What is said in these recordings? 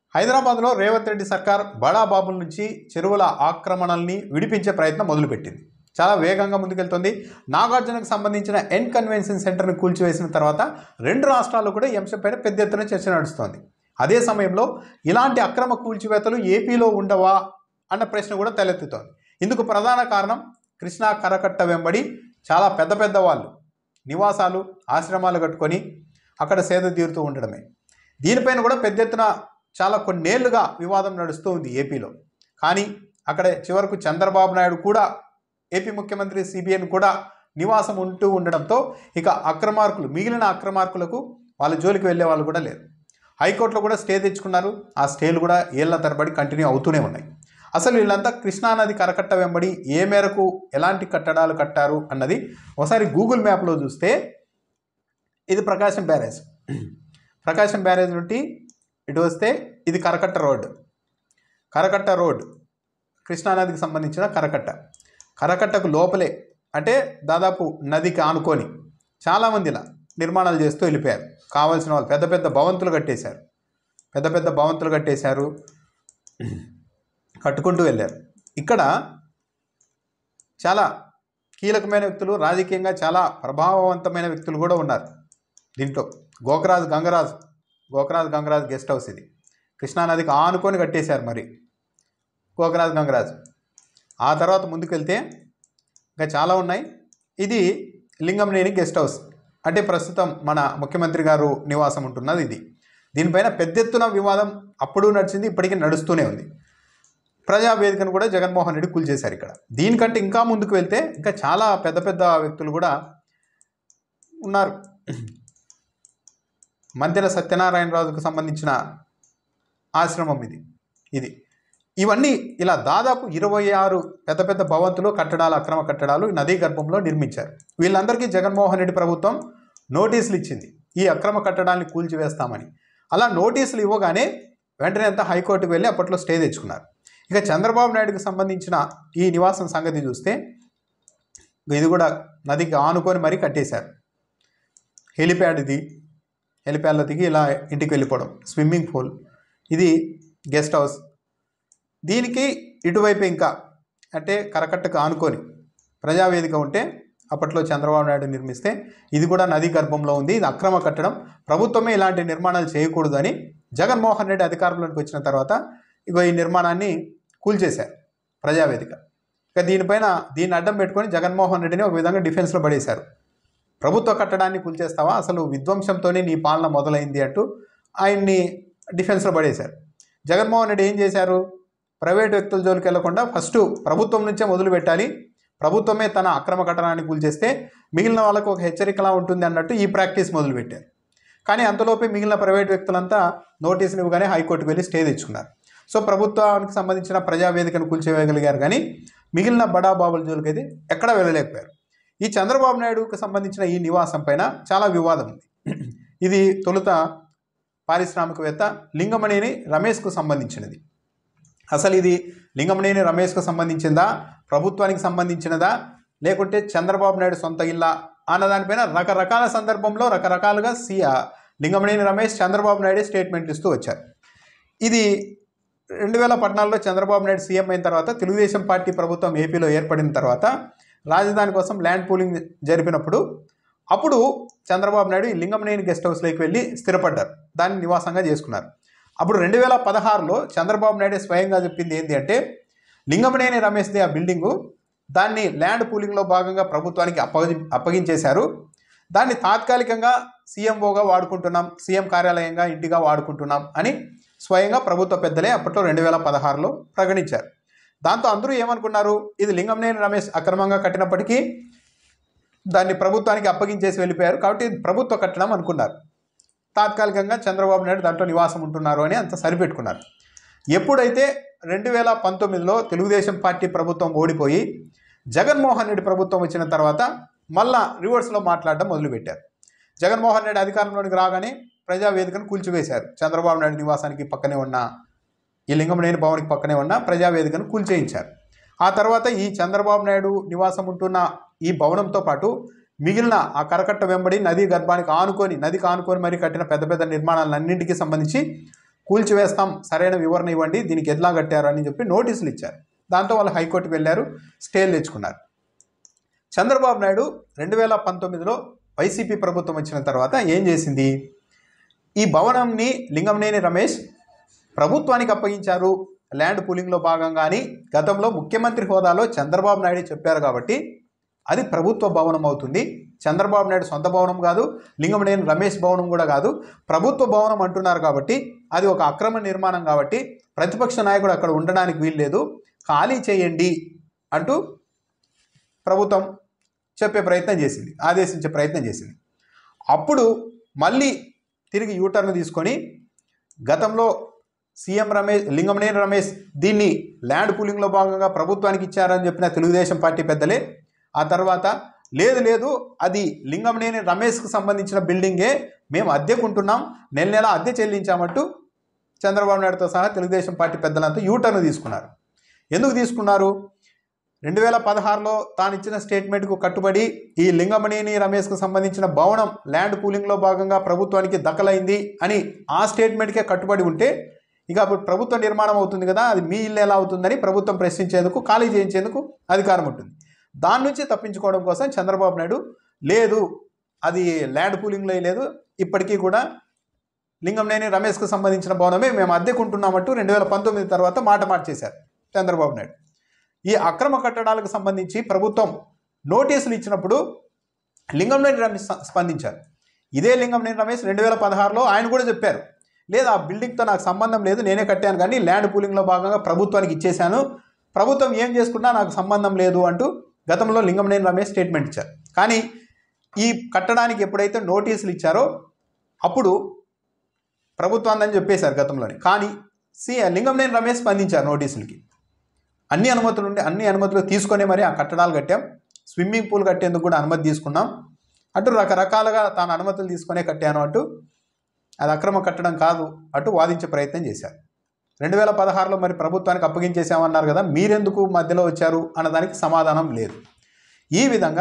హైదరాబాద్లో రేవంత్ రెడ్డి సర్కార్ బడా బాబుల నుంచి చెరువుల ఆక్రమణల్ని విడిపించే ప్రయత్నం మొదలుపెట్టింది. చాలా వేగంగా ముందుకెళ్తుంది. నాగార్జునకు సంబంధించిన ఎన్ కన్వెన్షన్ సెంటర్ని కూల్చివేసిన తర్వాత రెండు రాష్ట్రాల్లో కూడా ఈ అంశంపైన పెద్ద ఎత్తున చర్చ నడుస్తోంది. అదే సమయంలో ఇలాంటి అక్రమ కూల్చివేతలు ఏపీలో ఉండవా అన్న ప్రశ్న కూడా తలెత్తుతోంది. ఇందుకు ప్రధాన కారణం కృష్ణా కరకట్ట వెంబడి చాలా పెద్ద పెద్ద వాళ్ళు నివాసాలు ఆశ్రమాలు కట్టుకొని అక్కడ సేద తీరుతూ ఉండడమే. దీనిపైన కూడా పెద్ద ఎత్తున చాలా కొన్నేళ్లుగా వివాదం నడుస్తూ ఉంది ఏపీలో. కానీ అక్కడ చివరకు చంద్రబాబు నాయుడు కూడా ఏపీ ముఖ్యమంత్రి సిబిఎన్ కూడా నివాసం ఉంటూ ఉండడంతో ఇక మిగిలిన అక్రమార్కులకు వాళ్ళ జోలికి వెళ్ళే వాళ్ళు కూడా లేరు. హైకోర్టులో కూడా స్టే తెచ్చుకున్నారు. ఆ స్టేలు కూడా ఏళ్ల తరబడి కంటిన్యూ అవుతూనే ఉన్నాయి. అసలు వీళ్ళంతా కృష్ణానది కరకట్ట వెంబడి ఏ మేరకు ఎలాంటి కట్టడాలు కట్టారు అన్నది ఒకసారి గూగుల్ మ్యాప్లో చూస్తే ఇది ప్రకాశం బ్యారేజ్ నుండి ఇటు వస్తే ఇది కరకట్ట రోడ్ కృష్ణానదికి సంబంధించిన కరకట్టకు లోపలే, అంటే దాదాపు నదికి ఆనుకొని చాలామంది ఇలా నిర్మాణాలు చేస్తూ వెళ్ళిపోయారు. కావాల్సిన వాళ్ళు పెద్ద పెద్ద భవంతులు కట్టేశారు, కట్టుకుంటూ వెళ్ళారు. ఇక్కడ చాలా కీలకమైన వ్యక్తులు, రాజకీయంగా చాలా ప్రభావవంతమైన వ్యక్తులు కూడా ఉన్నారు దీంట్లో. గోకరాజు గంగరాజు గెస్ట్ హౌస్ ఇది కృష్ణానదికి ఆనుకొని కట్టేశారు. మరి గోకరాజు గంగరాజు ఆ తర్వాత ముందుకెళ్తే ఇంకా చాలా ఉన్నాయి. ఇది లింగంనేని గెస్ట్ హౌస్, అంటే ప్రస్తుతం మన ముఖ్యమంత్రి గారు నివాసం ఉంటున్నది ఇది. దీనిపైన పెద్ద ఎత్తున వివాదం అప్పుడు నడిచింది, ఇప్పటికీ నడుస్తూనే ఉంది. ప్రజావేదికను కూడా జగన్మోహన్ రెడ్డి కూల్చేశారు. ఇక్కడ దీనికంటే ఇంకా ముందుకు వెళ్తే ఇంకా చాలా పెద్ద పెద్ద వ్యక్తులు కూడా ఉన్నారు. మంతెన సత్యనారాయణరాజుకు సంబంధించిన ఆశ్రమం ఇది. ఇవన్నీ ఇలా దాదాపు 26 పెద్ద పెద్ద భవంతులు, అక్రమ కట్టడాలు నదీ గర్భంలో నిర్మించారు. వీళ్ళందరికీ జగన్మోహన్ రెడ్డి ప్రభుత్వం నోటీసులు ఇచ్చింది, ఈ అక్రమ కట్టడాన్ని కూల్చివేస్తామని. అలా నోటీసులు ఇవ్వగానే వెంటనే అంతా హైకోర్టుకు వెళ్ళి అప్పట్లో స్టే తెచ్చుకున్నారు. ఇక చంద్రబాబు నాయుడుకి సంబంధించిన ఈ నివాసం సంగతి చూస్తే ఇది కూడా నదికి ఆనుకొని మరీ కట్టేశారు. హెలిప్యాడ్లో దిగి ఇలా ఇంటికి వెళ్ళిపోవడం, స్విమ్మింగ్ పూల్, ఇది గెస్ట్ హౌస్. దీనికి ఇటువైపు ఇంకా అంటే కరకట్టకు ఆనుకొని ప్రజావేదిక ఉంటే అప్పట్లో చంద్రబాబు నాయుడు నిర్మిస్తే ఇది కూడా నదీ గర్భంలో ఉంది, ఇది అక్రమ కట్టడం, ప్రభుత్వమే ఇలాంటి నిర్మాణాలు చేయకూడదు అని జగన్మోహన్ రెడ్డి అధికారంలోకి వచ్చిన తర్వాత ఈ నిర్మాణాన్ని కూల్చేశారు ప్రజావేదిక. ఇక దీన్ని అడ్డం పెట్టుకొని జగన్మోహన్ రెడ్డిని ఒక విధంగా డిఫెన్స్లో పడేశారు. ప్రభుత్వ కట్టడాన్ని కూల్చేస్తావా, అసలు విధ్వంసంతోనే నీ పాలన మొదలైంది అంటూ ఆయన్ని డిఫెన్స్లో పడేశారు. జగన్మోహన్ రెడ్డి ఏం చేశారు, ప్రైవేట్ వ్యక్తుల జోలికి వెళ్లకుండా ఫస్ట్ ప్రభుత్వం నుంచే మొదలు పెట్టాలి, ప్రభుత్వమే తన అక్రమ కట్టడాన్ని కూల్చేస్తే మిగిలిన వాళ్ళకు ఒక హెచ్చరికలా ఉంటుంది అన్నట్టు ఈ ప్రాక్టీస్ మొదలుపెట్టారు. కానీ అంతలోపే మిగిలిన ప్రైవేట్ వ్యక్తులంతా నోటీసులు ఇవ్వగానే హైకోర్టుకు వెళ్ళి స్టే తెచ్చుకున్నారు. సో ప్రభుత్వానికి సంబంధించిన ప్రజావేదికను కూల్చివేయగలిగారు, కానీ మిగిలిన బడా బాబుల జోలికి అయితే ఎక్కడా వెళ్ళలేకపోయారు. ఈ చంద్రబాబు నాయుడుకు సంబంధించిన ఈ నివాసం పైన చాలా వివాదం ఉంది. ఇది తొలుత పారిశ్రామికవేత్త లింగమనేని రమేష్కు సంబంధించినది. అసలు ఇది లింగమనేని రమేష్కు సంబంధించిందా, ప్రభుత్వానికి సంబంధించినదా, లేకుంటే చంద్రబాబు నాయుడు సొంత ఇల్లా అన్నదానిపైన రకరకాల సందర్భంలో రకరకాలుగా లింగమనేని రమేష్ చంద్రబాబు నాయుడు స్టేట్మెంట్లు ఇస్తూ వచ్చారు. ఇది 2014లో చంద్రబాబు నాయుడు సీఎం అయిన తర్వాత తెలుగుదేశం పార్టీ ప్రభుత్వం ఏపీలో ఏర్పడిన తర్వాత రాజధాని కోసం ల్యాండ్ పూలింగ్ జరిపినప్పుడు అప్పుడు చంద్రబాబు నాయుడు ఈ లింగమనేని గెస్ట్ హౌస్లోకి వెళ్ళి స్థిరపడ్డారు, దాన్ని నివాసంగా చేసుకున్నారు. అప్పుడు 2016లో చంద్రబాబు నాయుడు స్వయంగా చెప్పింది ఏంటి అంటే, లింగమనేని రమేష్ది ఆ బిల్డింగు, దాన్ని ల్యాండ్ పూలింగ్లో భాగంగా ప్రభుత్వానికి అప్పగించేశారు, దాన్ని తాత్కాలికంగా సీఎంఓగా వాడుకుంటున్నాం, సీఎం కార్యాలయంగా ఇంటిగా వాడుకుంటున్నాం అని స్వయంగా ప్రభుత్వ పెద్దలే అప్పట్లో 2016లో ప్రకటించారు. దాంతో అందరూ ఏమనుకున్నారు, ఇది లింగమనేని రమేష్ అక్రమంగా కట్టినప్పటికీ దాన్ని ప్రభుత్వానికి అప్పగించేసి వెళ్ళిపోయారు కాబట్టి ప్రభుత్వ కట్టడం అనుకున్నారు. తాత్కాలికంగా చంద్రబాబు నాయుడు దాంట్లో నివాసం ఉంటున్నారు అని అంత సరిపెట్టుకున్నారు. ఎప్పుడైతే 2019లో తెలుగుదేశం పార్టీ ప్రభుత్వం ఓడిపోయి జగన్మోహన్ రెడ్డి ప్రభుత్వం వచ్చిన తర్వాత మళ్ళా రివర్స్లో మాట్లాడడం మొదలుపెట్టారు. జగన్మోహన్ రెడ్డి అధికారంలోనికి రాగానే ప్రజావేదికను కూల్చివేశారు. చంద్రబాబు నాయుడు నివాసానికి పక్కనే ఉన్న ఈ లింగమనేని భవన్కి పక్కనే ఉన్న ప్రజావేదికను కూల్చేయించారు. ఆ తర్వాత ఈ చంద్రబాబు నాయుడు నివాసం ఉంటున్న ఈ భవనంతో పాటు మిగిలిన ఆ కరకట్ట వెంబడి నదికి ఆనుకొని మరీ కట్టిన పెద్ద పెద్ద నిర్మాణాలన్నింటికి సంబంధించి కూల్చివేస్తాం, సరైన వివరణ ఇవ్వండి, దీనికి ఎట్లా కట్టారు అని చెప్పి నోటీసులు ఇచ్చారు. దాంతో వాళ్ళు హైకోర్టుకు వెళ్ళారు, స్టేలు తెచ్చుకున్నారు. చంద్రబాబు నాయుడు 2019లో వైసీపీ ప్రభుత్వం వచ్చిన తర్వాత ఏం చేసింది, ఈ భవనంని లింగంనేని రమేష్ ప్రభుత్వానికి అప్పగించారు ల్యాండ్ పూలింగ్లో భాగంగా అని గతంలో ముఖ్యమంత్రి హోదాలో చంద్రబాబు నాయుడు చెప్పారు. కాబట్టి అది ప్రభుత్వ భవనం అవుతుంది. చంద్రబాబు నాయుడు సొంత భవనం కాదు, లింగంనేని రమేష్ భవనం కూడా కాదు, ప్రభుత్వ భవనం అంటున్నారు. కాబట్టి అది ఒక అక్రమ నిర్మాణం కాబట్టి ప్రతిపక్ష నాయకుడు అక్కడ ఉండడానికి వీల్లేదు, ఖాళీ చేయండి అంటూ ప్రభుత్వం చెప్పే ప్రయత్నం చేసింది, ఆదేశించే ప్రయత్నం చేసింది. అప్పుడు మళ్ళీ తిరిగి యూటర్న్ తీసుకొని గతంలో సీఎం లింగంనేని రమేష్ దీన్ని ల్యాండ్ పూలింగ్లో భాగంగా ప్రభుత్వానికి ఇచ్చారని చెప్పిన తెలుగుదేశం పార్టీ పెద్దలే ఆ తర్వాత లేదు అది లింగంనేని రమేష్కు సంబంధించిన బిల్డింగే, మేము అద్దెకుంటున్నాం, నెల నెల అద్దె చెల్లించామంటూ చంద్రబాబు నాయుడుతో సహా తెలుగుదేశం పార్టీ పెద్దలంతా యూటర్న్ తీసుకున్నారు. ఎందుకు తీసుకున్నారు, 2016లో తాను ఇచ్చిన స్టేట్మెంట్కు కట్టుబడి ఈ లింగంనేని రమేష్కు సంబంధించిన భవనం ల్యాండ్ పూలింగ్లో భాగంగా ప్రభుత్వానికి దఖలైంది అని ఆ స్టేట్మెంట్కే కట్టుబడి ఉంటే ఇక అప్పుడు ప్రభుత్వ నిర్మాణం అవుతుంది కదా, అది మీ ఇల్లు ఎలా అవుతుందని ప్రభుత్వం ప్రశ్నించేందుకు, ఖాళీ చేయించేందుకు అధికారం ఉంటుంది. దాని నుంచి తప్పించుకోవడం కోసం చంద్రబాబు నాయుడు లేదు అది ల్యాండ్ పూలింగ్లో లేదు, ఇప్పటికీ కూడా లింగంనేని రమేష్కు సంబంధించిన భవనమే మేము అద్దెకుంటున్నామంటూ 2019 తర్వాత మాట మార్చేశారు చంద్రబాబు నాయుడు. ఈ అక్రమ కట్టడాలకు సంబంధించి ప్రభుత్వం నోటీసులు ఇచ్చినప్పుడు లింగంనేని రమేష్ స్పందించారు. ఇదే లింగంనేని రమేష్ 2016లో ఆయన కూడా చెప్పారు, లేదు ఆ బిల్డింగ్తో నాకు సంబంధం లేదు, నేనే కట్టాను కానీ ల్యాండ్ పూలింగ్లో భాగంగా ప్రభుత్వానికి ఇచ్చేశాను, ప్రభుత్వం ఏం చేసుకున్నా నాకు సంబంధం లేదు అంటూ గతంలో లింగంనేని రమేష్ స్టేట్మెంట్ ఇచ్చారు. కానీ ఈ కట్టడానికి ఎప్పుడైతే నోటీసులు ఇచ్చారో అప్పుడు ప్రభుత్వాన్ని చెప్పేశారు గతంలోనే. కానీ లింగంనేని రమేష్ స్పందించారు నోటీసులకి. అన్ని అనుమతులు తీసుకొని మరి ఆ కట్టడాలు కట్టాం, స్విమ్మింగ్ పూల్ కట్టేందుకు కూడా అనుమతి తీసుకున్నాం అటు రకరకాలుగా తాను అనుమతులు తీసుకునే కట్టాను అంటూ అది అక్రమ కట్టడం కాదు అటు వాదించే ప్రయత్నం చేశారు. 2016లో మరి ప్రభుత్వానికి అప్పగించేసామన్నారు కదా, మీరెందుకు మధ్యలో వచ్చారు అన్నదానికి సమాధానం లేదు. ఈ విధంగా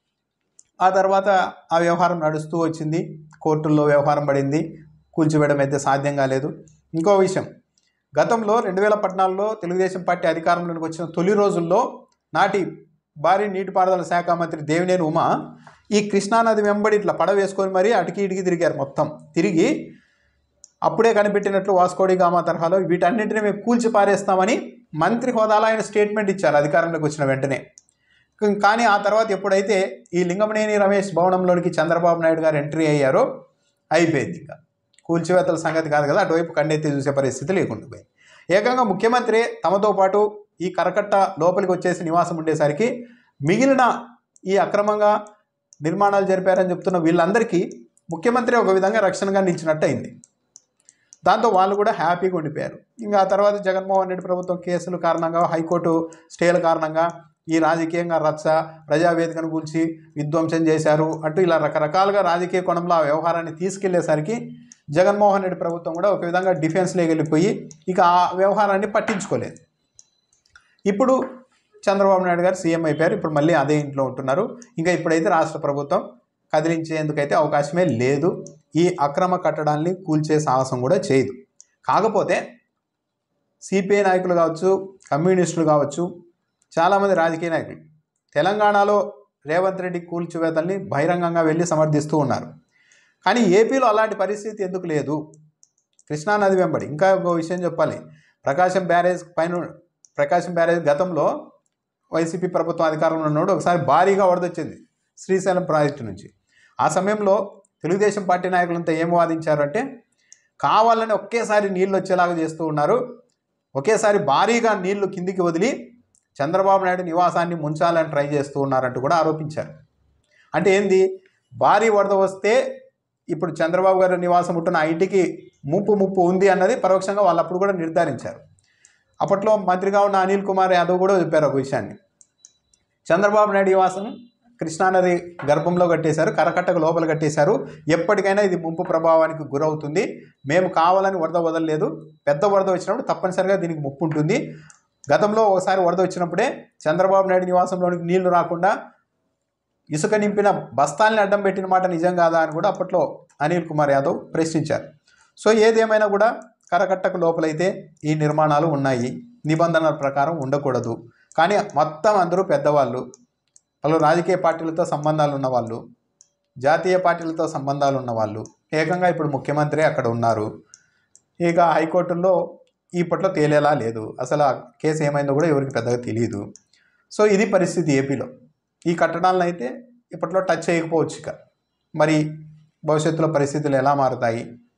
ఆ తర్వాత ఆ వ్యవహారం నడుస్తూ వచ్చింది, కోర్టుల్లో వ్యవహారం పడింది, కూల్చివేయడం అయితే సాధ్యం కాలేదు. ఇంకో విషయం, గతంలో 2014లో తెలుగుదేశం పార్టీ అధికారంలోకి వచ్చిన తొలి రోజుల్లో నాటి భారీ నీటిపారుదల శాఖ మంత్రి దేవినేని ఉమ ఈ కృష్ణానది వెంబడి ఇట్లా పడవ వేసుకొని మరీ అటుకి ఇటుకి తిరిగారు. మొత్తం తిరిగి అప్పుడే కనిపెట్టినట్లు వాస్కోడి గామా తరహాలో వీటన్నింటినీ మేము కూల్చి పారేస్తామని మంత్రి హోదాలో ఆయన స్టేట్మెంట్ ఇచ్చారు అధికారంలోకి వచ్చిన వెంటనే. కానీ ఆ తర్వాత ఎప్పుడైతే ఈ లింగంనేని రమేష్ భవనంలోనికి చంద్రబాబు నాయుడు గారు ఎంట్రీ అయ్యారో అయిపోయింది. ఇంకా కూల్చివేతల సంగతి కాదు కదా, అటువైపు కన్నెత్తి చూసే పరిస్థితి లేకుండా పోయింది. ఏకంగా ముఖ్యమంత్రి తమతో పాటు ఈ కరకట్ట లోపలికి వచ్చేసి నివాసం ఉండేసరికి మిగిలిన ఈ అక్రమంగా నిర్మాణాలు జరిపారని చెప్తున్న వీళ్ళందరికీ ముఖ్యమంత్రి ఒక విధంగా రక్షణగా నిలిచినట్టు అయింది. దాంతో వాళ్ళు కూడా హ్యాపీగా ఉండిపోయారు. ఇంకా ఆ తర్వాత జగన్మోహన్ రెడ్డి ప్రభుత్వం కేసుల కారణంగా, హైకోర్టు స్టేల కారణంగా ఈ రాజకీయంగా రచ్చ, ప్రజావేదికను కూల్చి విధ్వంసం చేశారు అంటూ ఇలా రకరకాలుగా రాజకీయ కోణంలో ఆ వ్యవహారాన్ని తీసుకెళ్లేసరికి జగన్మోహన్ రెడ్డి ప్రభుత్వం కూడా ఒక విధంగా డిఫెన్స్లోకి వెళ్ళిపోయి ఇక ఆ వ్యవహారాన్ని పట్టించుకోలేదు. ఇప్పుడు చంద్రబాబు నాయుడు గారు సీఎం అయిపోయారు, ఇప్పుడు మళ్ళీ అదే ఇంట్లో ఉంటున్నారు. ఇంకా ఇప్పుడైతే రాష్ట్ర ప్రభుత్వం కదిలించేందుకైతే అవకాశమే లేదు, ఈ అక్రమ కట్టడాన్ని కూల్చే సాహసం కూడా చేయదు. కాకపోతే సిపిఐ నాయకులు కావచ్చు, కమ్యూనిస్టులు కావచ్చు, చాలామంది రాజకీయ నాయకులు తెలంగాణలో రేవంత్ రెడ్డి కూల్చివేతల్ని బహిరంగంగా వెళ్ళి సమర్థిస్తూ ఉన్నారు. కానీ ఏపీలో అలాంటి పరిస్థితి ఎందుకు లేదు? కృష్ణానది వెంబడి ఇంకా ఒక విషయం చెప్పాలి, ప్రకాశం బ్యారేజ్ గతంలో వైసీపీ ప్రభుత్వం అధికారంలో ఉన్నప్పుడు ఒకసారి భారీగా వరదొచ్చింది శ్రీశైలం ప్రాజెక్టు నుంచి. ఆ సమయంలో తెలుగుదేశం పార్టీ నాయకులంతా ఏం వాదించారు అంటే, కావాలని ఒకేసారి నీళ్ళు వచ్చేలాగా చేస్తూ ఉన్నారు, ఒకేసారి భారీగా నీళ్లు కిందికి వదిలి చంద్రబాబు నాయుడు నివాసాన్ని ముంచాలని ట్రై చేస్తూ ఉన్నారంటూ కూడా ఆరోపించారు. అంటే ఏంది, భారీ వరద వస్తే ఇప్పుడు చంద్రబాబు గారి నివాసం ఉంటున్న ఆ ఇంటికి ముప్పు ఉంది అన్నది పరోక్షంగా వాళ్ళు అప్పుడు కూడా నిర్ధారించారు. అప్పట్లో మంత్రిగా ఉన్న అనిల్ కుమార్ యాదవ్ కూడా చెప్పారు ఒక విషయాన్ని, చంద్రబాబు నాయుడు నివాసం కృష్ణానది గర్భంలో కట్టేశారు, కరకట్టకు లోపల కట్టేశారు, ఎప్పటికైనా ఇది ముంపు ప్రభావానికి గురవుతుంది, మేము కావాలని వరద వదలలేదు, పెద్ద వరద వచ్చినప్పుడు తప్పనిసరిగా దీనికి ముప్పు ఉంటుంది, గతంలో ఒకసారి వరద వచ్చినప్పుడే చంద్రబాబు నాయుడు నివాసంలోనికి నీళ్లు రాకుండా ఇసుక నింపిన బస్తాల్ని అడ్డం పెట్టిన మాట నిజం కాదా అని కూడా అప్పట్లో అనిల్ కుమార్ యాదవ్ ప్రశ్నించారు. సో ఏదేమైనా కూడా కరకట్టకు లోపలైతే ఈ నిర్మాణాలు ఉన్నాయి, నిబంధనల ప్రకారం ఉండకూడదు. కానీ మొత్తం అందరూ పెద్దవాళ్ళు, వాళ్ళు రాజకీయ పార్టీలతో సంబంధాలు ఉన్నవాళ్ళు, జాతీయ పార్టీలతో సంబంధాలు ఉన్నవాళ్ళు, ఏకంగా ఇప్పుడు ముఖ్యమంత్రి అక్కడ ఉన్నారు. ఇక హైకోర్టులో ఇప్పట్లో తేలేలా లేదు, అసలు ఆ కేసు ఏమైందో కూడా ఎవరికి పెద్దగా తెలియదు. సో ఇది పరిస్థితి ఏపీలో. ఈ కట్టడాలను అయితే ఇప్పట్లో టచ్ చేయకపోవచ్చు. ఇక మరి భవిష్యత్తులో పరిస్థితులు ఎలా మారుతాయి,